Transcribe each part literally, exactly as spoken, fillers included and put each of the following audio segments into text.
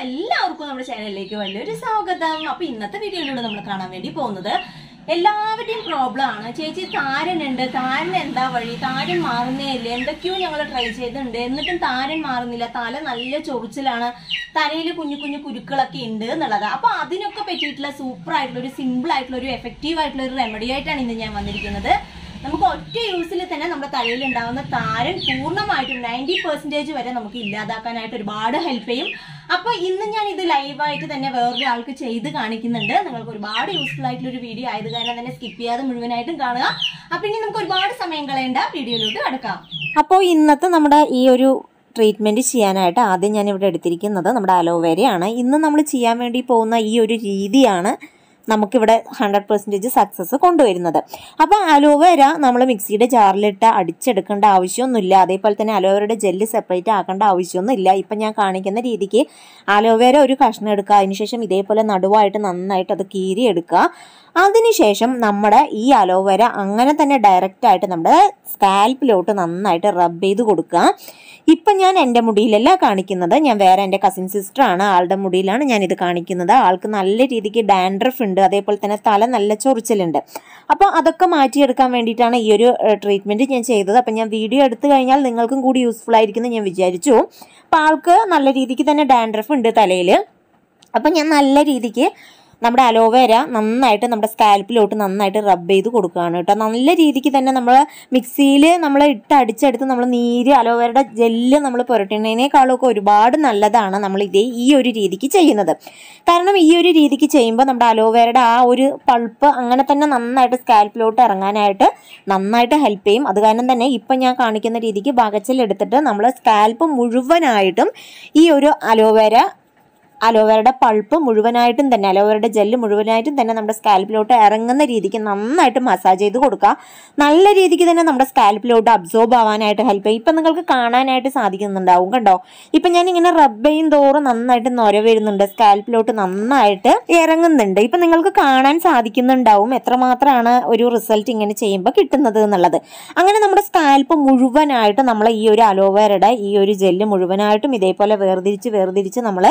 എല്ലാവർക്കും നമ്മുടെ ചാനലിലേക്ക് വലിയൊരു സ്വാഗതം. അപ്പൊ ഇന്നത്തെ വീഡിയോയിലൂടെ നമ്മൾ കാണാൻ വേണ്ടി പോകുന്നത് എല്ലാവരുടെയും പ്രോബ്ലം ആണ്. ചേച്ചി താരനുണ്ട്, താരൻ എന്താ വഴി, താരൻ മാറുന്നേ ഇല്ല, എന്തൊക്കെയോ ഞങ്ങൾ ട്രൈ ചെയ്തിട്ടുണ്ട്, എന്നിട്ടും താരൻ മാറുന്നില്ല, തല നല്ല ചൊറിച്ചിലാണ്, തലയിൽ കുഞ്ഞു കുഞ്ഞു കുരുക്കളൊക്കെ ഉണ്ട് എന്നുള്ളത്. അപ്പൊ അതിനൊക്കെ പറ്റിയിട്ടുള്ള സൂപ്പർ ആയിട്ടുള്ള ഒരു സിമ്പിൾ ആയിട്ടുള്ള ഒരു എഫക്റ്റീവ് ആയിട്ടുള്ള ഒരു റെമഡി ആയിട്ടാണ് ഇന്ന് ഞാൻ വന്നിരിക്കുന്നത്. നമുക്ക് ഒറ്റ യൂസിൽ തന്നെ നമ്മുടെ തലയിൽ ഉണ്ടാകുന്ന താരൻ പൂർണ്ണമായിട്ടും നയൻറ്റി പെർസെന്റേജ് വരെ നമുക്ക് ഇല്ലാതാക്കാനായിട്ട് ഒരുപാട് ഹെൽപ്പ് ചെയ്യും. അപ്പൊ ഇന്ന് ഞാൻ ഇത് ലൈവായിട്ട് തന്നെ വേറൊരാൾക്ക് ചെയ്ത് കാണിക്കുന്നുണ്ട്. നിങ്ങൾക്ക് ഒരുപാട് യൂസ്ഫുൾ ആയിട്ടുള്ള ഒരു വീഡിയോ ആയത് കാരണം തന്നെ സ്കിപ്പ് ചെയ്യാതെ മുഴുവനായിട്ടും കാണുക. അപ്പൊ ഇനി നമുക്ക് ഒരുപാട് സമയം കളയേണ്ട വീഡിയോയിലോട്ട് കടക്കാം. അപ്പോൾ ഇന്നത്തെ നമ്മുടെ ഈ ഒരു ട്രീറ്റ്മെന്റ് ചെയ്യാനായിട്ട് ആദ്യം ഞാൻ ഇവിടെ എടുത്തിരിക്കുന്നത് നമ്മുടെ അലോവേരയാണ്. ഇന്ന് നമ്മൾ ചെയ്യാൻ വേണ്ടി പോകുന്ന ഈ ഒരു രീതിയാണ് നമുക്കിവിടെ ഹൺഡ്രഡ് പെർസെൻറ്റേജ് സക്സസ് കൊണ്ടുവരുന്നത്. അപ്പോൾ അലോവേര നമ്മൾ മിക്സിയുടെ ജാറിലിട്ട് അടിച്ചെടുക്കേണ്ട ആവശ്യമൊന്നുമില്ല. അതേപോലെ തന്നെ അലോവേരയുടെ ജെല്ല് സെപ്പറേറ്റ് ആക്കേണ്ട ആവശ്യമൊന്നുമില്ല. ഇപ്പം ഞാൻ കാണിക്കുന്ന രീതിക്ക് അലോവേര ഒരു കഷ്ണം എടുക്കുക, അതിനുശേഷം ഇതേപോലെ നടുവായിട്ട് നന്നായിട്ട് അത് കീറിയെടുക്കുക. അതിനുശേഷം നമ്മുടെ ഈ അലോവേര അങ്ങനെ തന്നെ ഡയറക്റ്റായിട്ട് നമ്മുടെ സ്കാൽപ്പിലോട്ട് നന്നായിട്ട് റബ്ബ് ചെയ്ത് കൊടുക്കുക. ഇപ്പം ഞാൻ എൻ്റെ മുടിയിലല്ല കാണിക്കുന്നത്, ഞാൻ വേറെ എൻ്റെ കസിൻ സിസ്റ്ററാണ്, ആളുടെ മുടിയിലാണ് ഞാനിത് കാണിക്കുന്നത്. ആൾക്ക് നല്ല രീതിക്ക് ഡാൻഡ്രഫ് ഉണ്ട്, അതേപോലെ തന്നെ തല നല്ല ചൊറിച്ചിലുണ്ട്. അപ്പോൾ അതൊക്കെ മാറ്റിയെടുക്കാൻ വേണ്ടിയിട്ടാണ് ഈ ഒരു ട്രീറ്റ്മെൻറ്റ് ഞാൻ ചെയ്തത്. അപ്പം ഞാൻ വീഡിയോ എടുത്തു കഴിഞ്ഞാൽ നിങ്ങൾക്കും കൂടി യൂസ്ഫുൾ ആയിരിക്കുമെന്ന് ഞാൻ വിചാരിച്ചു. അപ്പോൾ ആൾക്ക് നല്ല രീതിക്ക് തന്നെ ഡാൻഡ്രഫ് ഉണ്ട് തലയിൽ. അപ്പം ഞാൻ നല്ല രീതിക്ക് നമ്മുടെ അലോവേര നന്നായിട്ട് നമ്മുടെ സ്കാൽപ്പിലോട്ട് നന്നായിട്ട് റബ്ബ് ചെയ്ത് കൊടുക്കുകയാണ് കേട്ടോ. നല്ല രീതിക്ക് തന്നെ നമ്മൾ മിക്സിയിൽ നമ്മൾ ഇട്ട് അടിച്ചെടുത്ത് നമ്മൾ നീര് അലോവേരയുടെ ജെല്ല് നമ്മൾ പുരട്ടുന്നതിനേക്കാളൊക്കെ ഒരുപാട് നല്ലതാണ് നമ്മൾ ഇതേ ഈ ഒരു രീതിക്ക് ചെയ്യുന്നത്. കാരണം ഈ ഒരു രീതിക്ക് ചെയ്യുമ്പോൾ നമ്മുടെ അലോവേരയുടെ ആ ഒരു പൾപ്പ് അങ്ങനെ തന്നെ നന്നായിട്ട് സ്കാൽപ്പിലോട്ട് ഇറങ്ങാനായിട്ട് നന്നായിട്ട് ഹെൽപ്പ് ചെയ്യും. അത് കാരണം തന്നെ ഇപ്പം ഞാൻ കാണിക്കുന്ന രീതിക്ക് വകച്ചിലെടുത്തിട്ട് നമ്മൾ സ്കാൽപ്പ് മുഴുവനായിട്ടും ഈ ഒരു അലോവേര അലോവേരയുടെ പൾപ്പ് മുഴുവനായിട്ടും തന്നെ അലോവേരയുടെ ജെല്ല് മുഴുവനായിട്ടും തന്നെ നമ്മുടെ സ്കാൽപ്പിലോട്ട് ഇറങ്ങുന്ന രീതിക്ക് നന്നായിട്ട് മസാജ് ചെയ്ത് കൊടുക്കുക. നല്ല രീതിക്ക് തന്നെ നമ്മുടെ സ്കാൽപ്പിലോട്ട് അബ്സോർബ് ആവാനായിട്ട് ഹെൽപ്പ് ചെയ്യും. ഇപ്പം നിങ്ങൾക്ക് കാണാനായിട്ട് സാധിക്കുന്നുണ്ടാവും കണ്ടോ. ഇപ്പം ഞാൻ ഇങ്ങനെ റബ്ബ് ചെയ്യും തോറും നന്നായിട്ട് നൊര വരുന്നുണ്ട്, സ്കാൽപ്പിലോട്ട് നന്നായിട്ട് ഇറങ്ങുന്നുണ്ട്. ഇപ്പം നിങ്ങൾക്ക് കാണാൻ സാധിക്കുന്നുണ്ടാവും എത്രമാത്രമാണ് ഒരു റിസൾട്ട് ഇങ്ങനെ ചെയ്യുമ്പോൾ കിട്ടുന്നത് എന്നുള്ളത്. അങ്ങനെ നമ്മുടെ സ്കാൽപ്പ് മുഴുവനായിട്ട് നമ്മൾ ഈ ഒരു അലോവേരയുടെ ഈ ഒരു ജെല്ല് മുഴുവനായിട്ടും ഇതേപോലെ വേർതിരിച്ച് വേർതിരിച്ച് നമ്മൾ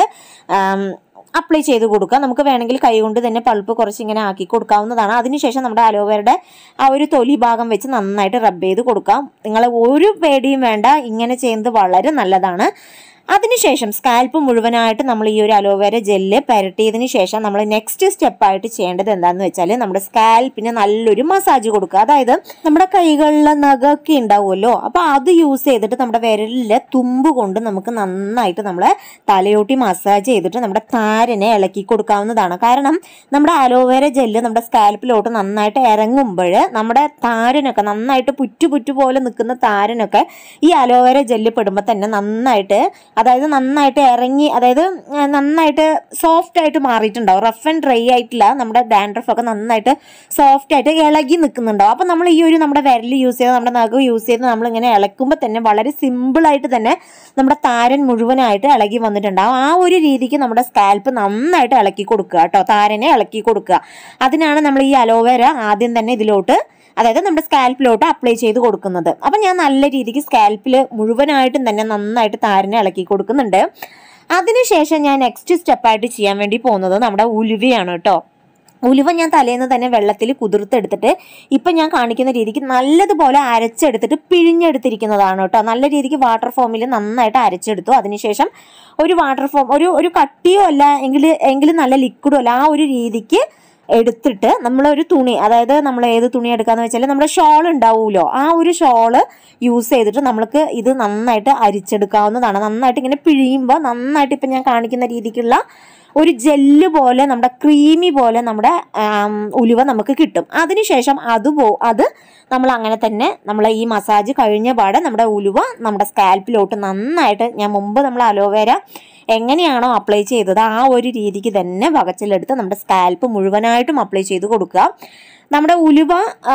അപ്ലൈ ചെയ്ത് കൊടുക്കുക. നമുക്ക് വേണമെങ്കിൽ കൈകൊണ്ട് തന്നെ പൾപ്പ് കുറച്ച് ഇങ്ങനെ ആക്കി കൊടുക്കാവുന്നതാണ്. അതിനുശേഷം നമ്മുടെ അലോവേരയുടെ ആ ഒരു തൊലി ഭാഗം വെച്ച് നന്നായിട്ട് റബ്ബ് ചെയ്ത് കൊടുക്കാം. നിങ്ങൾ ഒരു പേടിയും വേണ്ട, ഇങ്ങനെ ചെയ്യുന്നത് വളരെ നല്ലതാണ്. അതിനുശേഷം സ്കാൽപ്പ് മുഴുവനായിട്ട് നമ്മൾ ഈ ഒരു അലോവേര ജെല്ല് പുരട്ടിയതിന് ശേഷം നമ്മൾ നെക്സ്റ്റ് സ്റ്റെപ്പായിട്ട് ചെയ്യേണ്ടത് എന്താണെന്ന് വെച്ചാൽ നമ്മുടെ സ്കാൽപ്പിന് നല്ലൊരു മസാജ് കൊടുക്കുക. അതായത് നമ്മുടെ കൈകളിലെ നഖമൊക്കെ ഉണ്ടാവുമല്ലോ, അപ്പോൾ അത് യൂസ് ചെയ്തിട്ട് നമ്മുടെ വിരലിലെ തുമ്പ് കൊണ്ട് നമുക്ക് നന്നായിട്ട് നമ്മളെ തലയോട്ടി മസാജ് ചെയ്തിട്ട് നമ്മുടെ താരനെ ഇളക്കി കൊടുക്കാവുന്നതാണ്. കാരണം നമ്മുടെ അലോവേര ജെല്ല് നമ്മുടെ സ്കാൽപ്പിലോട്ട് നന്നായിട്ട് ഇറങ്ങുമ്പോൾ നമ്മുടെ താരനൊക്കെ നന്നായിട്ട് പുറ്റു പുറ്റു പോലെ നിൽക്കുന്ന താരനൊക്കെ ഈ അലോവേര ജെല്ല് പെടുമ്പോൾ തന്നെ നന്നായിട്ട് അതായത് നന്നായിട്ട് ഇറങ്ങി അതായത് നന്നായിട്ട് സോഫ്റ്റ് ആയിട്ട് മാറിയിട്ടുണ്ടാവും. റഫ് ആൻഡ് ഡ്രൈ ആയിട്ടില്ല, നമ്മുടെ ഡാൻഡ്രഫ് ഒക്കെ നന്നായിട്ട് സോഫ്റ്റ് ആയിട്ട് ഇളകി നിൽക്കുന്നുണ്ടാവും. അപ്പം നമ്മൾ ഈ ഒരു നമ്മുടെ വിരൽ യൂസ് ചെയ്ത് നമ്മുടെ നഖം യൂസ് ചെയ്ത് നമ്മളിങ്ങനെ ഇളക്കുമ്പോൾ തന്നെ വളരെ സിമ്പിളായിട്ട് തന്നെ നമ്മുടെ താരൻ മുഴുവനായിട്ട് ഇളകി വന്നിട്ടുണ്ടാവും. ആ ഒരു രീതിക്ക് നമ്മുടെ സ്കാൽപ്പ് നന്നായിട്ട് ഇളക്കി കൊടുക്കുക കേട്ടോ, താരനെ ഇളക്കി കൊടുക്കുക. അതിനാണ് നമ്മൾ ഈ അലോവേര ആദ്യം തന്നെ ഇതിലോട്ട് അതായത് നമ്മുടെ സ്കാൽപ്പിലോട്ട് അപ്ലൈ ചെയ്ത് കൊടുക്കുന്നത്. അപ്പം ഞാൻ നല്ല രീതിക്ക് സ്കാൽപ്പിൽ മുഴുവനായിട്ടും തന്നെ നന്നായിട്ട് താരനെ ഇളക്കി കൊടുക്കുന്നുണ്ട്. അതിനുശേഷം ഞാൻ നെക്സ്റ്റ് സ്റ്റെപ്പായിട്ട് ചെയ്യാൻ വേണ്ടി പോകുന്നത് നമ്മുടെ ഉലുവയാണ് കേട്ടോ. ഉലുവ ഞാൻ തലേന്ന് തന്നെ വെള്ളത്തിൽ കുതിർത്തെടുത്തിട്ട് ഇപ്പം ഞാൻ കാണിക്കുന്ന രീതിക്ക് നല്ലതുപോലെ അരച്ചെടുത്തിട്ട് പിഴിഞ്ഞെടുത്തിരിക്കുന്നതാണ് കേട്ടോ. നല്ല രീതിക്ക് വാട്ടർ ഫോമിൽ നന്നായിട്ട് അരച്ചെടുത്തു. അതിനുശേഷം ഒരു വാട്ടർ ഫോം ഒരു ഒരു കട്ടിയോ അല്ല എങ്കിൽ എങ്കിലും നല്ല ലിക്വിഡോ അല്ല, ആ ഒരു രീതിക്ക് എടുത്തിട്ട് നമ്മളൊരു തുണി അതായത് നമ്മൾ ഏത് തുണി എടുക്കാന്ന് വെച്ചാൽ നമ്മുടെ ഷോൾ ഉണ്ടാവുമല്ലോ, ആ ഒരു ഷോള് യൂസ് ചെയ്തിട്ട് നമ്മൾക്ക് ഇത് നന്നായിട്ട് അരിച്ചെടുക്കാവുന്നതാണ്. നന്നായിട്ട് ഇങ്ങനെ പിഴിയുമ്പോൾ നന്നായിട്ട് ഇപ്പം ഞാൻ കാണിക്കുന്ന രീതിക്കുള്ള ഒരു ജെല്ല് പോലെ നമ്മുടെ ക്രീമി പോലെ നമ്മുടെ ഉലുവ നമുക്ക് കിട്ടും. അതിനുശേഷം അത് പോ അത് നമ്മൾ അങ്ങനെ തന്നെ നമ്മൾ ഈ മസാജ് കഴിഞ്ഞ പാടെ നമ്മുടെ ഉലുവ നമ്മുടെ സ്കാൽപ്പിലോട്ട് നന്നായിട്ട് ഞാൻ മുമ്പ് നമ്മൾ അലോവേര എങ്ങനെയാണോ അപ്ലൈ ചെയ്തത് ആ ഒരു രീതിക്ക് തന്നെ വകച്ചിലെടുത്ത് നമ്മുടെ സ്കാൽപ്പ് മുഴുവനായിട്ടും അപ്ലൈ ചെയ്ത് കൊടുക്കുക. നമ്മുടെ ഉലുവ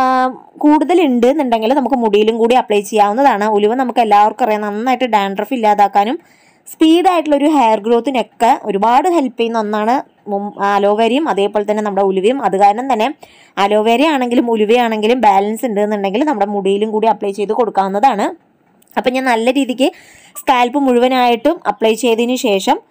കൂടുതലുണ്ട് എന്നുണ്ടെങ്കിൽ നമുക്ക് മുടിയിലും കൂടി അപ്ലൈ ചെയ്യാവുന്നതാണ്. ഉലുവ നമുക്ക് എല്ലാവർക്കും അറിയാം നന്നായിട്ട് ഡാൻഡ്രഫ് ഇല്ലാതാക്കാനും സ്പീഡായിട്ടുള്ളൊരു ഹെയർ ഗ്രോത്തിനൊക്കെ ഒരുപാട് ഹെൽപ്പ് ചെയ്യുന്ന ഒന്നാണ് അലോവേരയും അതേപോലെ തന്നെ നമ്മുടെ ഉലുവയും. അത് കാരണം തന്നെ അലോവേര ആണെങ്കിലും ഉലുവയാണെങ്കിലും ബാലൻസ് ഉണ്ട് എന്നുണ്ടെങ്കിൽ നമ്മുടെ മുടിയിലും കൂടി അപ്ലൈ ചെയ്ത് കൊടുക്കാവുന്നതാണ്. അപ്പം ഞാൻ നല്ല രീതിക്ക് സ്കാൽപ്പ് മുഴുവനായിട്ടും അപ്ലൈ ചെയ്തതിന് ശേഷം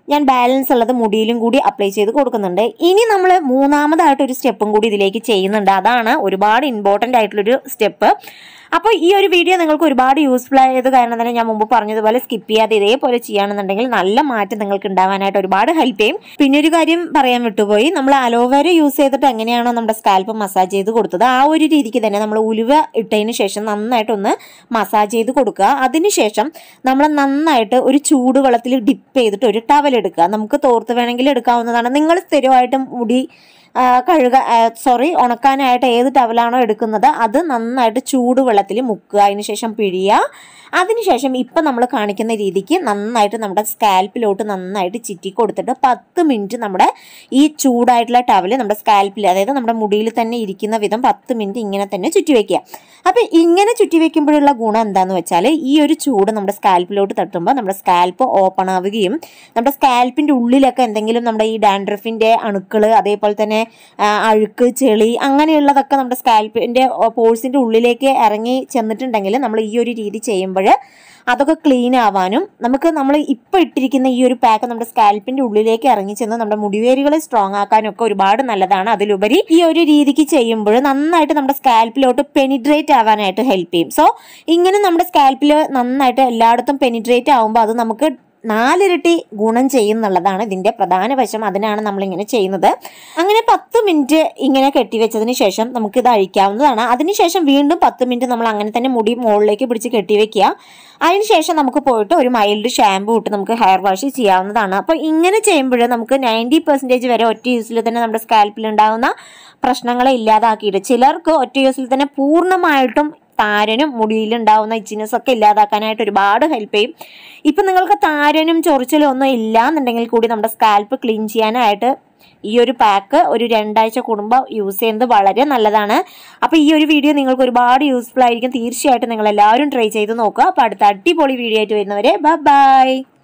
ഞാൻ ബാലൻസ് ഉള്ളത് മുടിയിലും കൂടി അപ്ലൈ ചെയ്ത് കൊടുക്കുന്നുണ്ട്. ഇനി നമ്മൾ മൂന്നാമതായിട്ട് ഒരു സ്റ്റെപ്പും കൂടി ഇതിലേക്ക് ചെയ്യുന്നുണ്ട്. അതാണ് ഒരുപാട് ഇമ്പോർട്ടൻ്റ് ആയിട്ടുള്ളൊരു സ്റ്റെപ്പ്. അപ്പോൾ ഈ ഒരു വീഡിയോ നിങ്ങൾക്ക് ഒരുപാട് യൂസ്ഫുൾ ആയത് കാരണം തന്നെ ഞാൻ മുമ്പ് പറഞ്ഞതുപോലെ സ്കിപ്പ് ചെയ്യാതെ ഇതേപോലെ ചെയ്യുകയാണെന്നുണ്ടെങ്കിൽ നല്ല മാറ്റം നിങ്ങൾക്ക് ഉണ്ടാവാനായിട്ട് ഒരുപാട് ഹെൽപ്പ് ചെയ്യും. പിന്നെ ഒരു കാര്യം പറയാൻ വിട്ടുപോയി, നമ്മൾ അലോവേര യൂസ് ചെയ്തിട്ട് എങ്ങനെയാണോ നമ്മുടെ സ്കാൽപ്പ് മസാജ് ചെയ്ത് കൊടുത്തത് ആ ഒരു രീതിക്ക് തന്നെ നമ്മൾ ഉലുവ ഇട്ടതിന് ശേഷം നന്നായിട്ടൊന്ന് മസാജ് ചെയ്ത് കൊടുക്കുക. അതിനുശേഷം നമ്മൾ നന്നായിട്ട് ഒരു ചൂടുവെള്ളത്തിൽ ഡിപ്പ് ചെയ്തിട്ട് ഒരു ടവൽ എടുക്കുക. നമുക്ക് തോർത്ത് വേണമെങ്കിൽ എടുക്കാവുന്നതാണ്. നിങ്ങൾ സ്ഥിരമായിട്ടും മുടി കഴുക സോറി ഉണക്കാനായിട്ട് ഏത് ടവലാണോ എടുക്കുന്നത് അത് നന്നായിട്ട് ചൂടുവെള്ളത്തിൽ മുക്കുക. അതിന് ശേഷം പിഴിയുക. അതിനുശേഷം ഇപ്പം നമ്മൾ കാണിക്കുന്ന രീതിക്ക് നന്നായിട്ട് നമ്മുടെ സ്കാൽപ്പിലോട്ട് നന്നായിട്ട് ചിറ്റി കൊടുത്തിട്ട് പത്ത് മിനിറ്റ് നമ്മുടെ ഈ ചൂടായിട്ടുള്ള ടവൽ നമ്മുടെ സ്കാൽപ്പിൽ, അതായത് നമ്മുടെ മുടിയിൽ തന്നെ ഇരിക്കുന്ന വിധം പത്ത് മിനിറ്റ് ഇങ്ങനെ തന്നെ ചുറ്റി വയ്ക്കുക. അപ്പം ഇങ്ങനെ ചുറ്റി വയ്ക്കുമ്പോഴുള്ള ഗുണം എന്താണെന്ന് വെച്ചാൽ ഈ ഒരു ചൂട് നമ്മുടെ സ്കാൽപ്പിലോട്ട് തട്ടുമ്പോൾ നമ്മുടെ സ്കാൽപ്പ് ഓപ്പൺ ആവുകയും നമ്മുടെ സ്കാൽപ്പിൻ്റെ ഉള്ളിലൊക്കെ എന്തെങ്കിലും നമ്മുടെ ഈ ഡാൻഡ്രഫിൻ്റെ അണുക്കൾ, അതേപോലെ തന്നെ അഴുക്ക്, ചെളി അങ്ങനെയുള്ളതൊക്കെ നമ്മുടെ സ്കാൽപ്പിൻ്റെ പോഴ്സിൻ്റെ ഉള്ളിലേക്ക് ഇറങ്ങി ചെന്നിട്ടുണ്ടെങ്കിൽ നമ്മൾ ഈ ഒരു രീതി ചെയ്യുമ്പോൾ അതൊക്കെ ക്ലീൻ ആവാനും നമുക്ക് നമ്മൾ ഇപ്പം ഇട്ടിരിക്കുന്ന ഈ ഒരു പാക്ക് നമ്മുടെ സ്കാൽപ്പിൻ്റെ ഉള്ളിലേക്ക് ഇറങ്ങി ചെന്ന് നമ്മുടെ മുടിവേരുകളെ സ്ട്രോങ് ആക്കാനും ഒക്കെ ഒരുപാട് നല്ലതാണ്. അതിലുപരി ഈ ഒരു രീതിക്ക് ചെയ്യുമ്പോൾ നന്നായിട്ട് നമ്മുടെ സ്കാൽപ്പിലോട്ട് പെനിട്രേറ്റ് ആവാനായിട്ട് ഹെൽപ്പ് ചെയ്യും. സോ ഇങ്ങനെ നമ്മുടെ സ്കാൽപ്പിൽ നന്നായിട്ട് എല്ലായിടത്തും പെനിട്രേറ്റ് ആവുമ്പോൾ അത് നമുക്ക് നാലിരട്ടി ഗുണം ചെയ്യുന്നുള്ളതാണ് ഇതിൻ്റെ പ്രധാന വശം. അതിനാണ് നമ്മളിങ്ങനെ ചെയ്യുന്നത്. അങ്ങനെ പത്ത് മിനിറ്റ് ഇങ്ങനെ കെട്ടിവെച്ചതിന് ശേഷം നമുക്കിത് അഴിക്കാവുന്നതാണ്. അതിനുശേഷം വീണ്ടും പത്ത് മിനിറ്റ് നമ്മൾ അങ്ങനെ തന്നെ മുടി മുകളിലേക്ക് പിടിച്ച് കെട്ടിവെക്കുക. അതിനുശേഷം നമുക്ക് പോയിട്ട് ഒരു മൈൽഡ് ഷാമ്പൂ ഇട്ട് നമുക്ക് ഹെയർ വാഷ് ചെയ്യാവുന്നതാണ്. അപ്പോൾ ഇങ്ങനെ ചെയ്യുമ്പോൾ നമുക്ക് നയൻറ്റി പെർസെൻറ്റേജ് വരെ ഒറ്റ യൂസിൽ തന്നെ നമ്മുടെ സ്കാൽപ്പിൽ ഉണ്ടാകുന്ന പ്രശ്നങ്ങളെ ഇല്ലാതാക്കിയിട്ട് ചിലർക്ക് ഒറ്റ യൂസിൽ തന്നെ പൂർണ്ണമായിട്ടും താരനും മുടിയിലുണ്ടാവുന്ന ഇച്ചിനെസ് ഒക്കെ ഇല്ലാതാക്കാനായിട്ട് ഒരുപാട് ഹെൽപ്പ് ചെയ്യും. ഇപ്പം നിങ്ങൾക്ക് താരനും ചൊറിച്ചിലും ഒന്നും ഇല്ല എന്നുണ്ടെങ്കിൽ കൂടി നമ്മുടെ സ്കാൽപ്പ് ക്ലീൻ ചെയ്യാനായിട്ട് ഈ ഒരു പാക്ക് ഒരു രണ്ടാഴ്ച കൂടുമ്പോൾ യൂസ് ചെയ്യുന്നത് വളരെ നല്ലതാണ്. അപ്പോൾ ഈ ഒരു വീഡിയോ നിങ്ങൾക്ക് ഒരുപാട് യൂസ്ഫുൾ ആയിരിക്കും. തീർച്ചയായിട്ടും നിങ്ങൾ എല്ലാവരും ട്രൈ ചെയ്ത് നോക്കുക. അപ്പോൾ അടുത്ത അടിപൊളി വീഡിയോ ആയിട്ട് വരുന്നവരെ ബൈ ബൈ.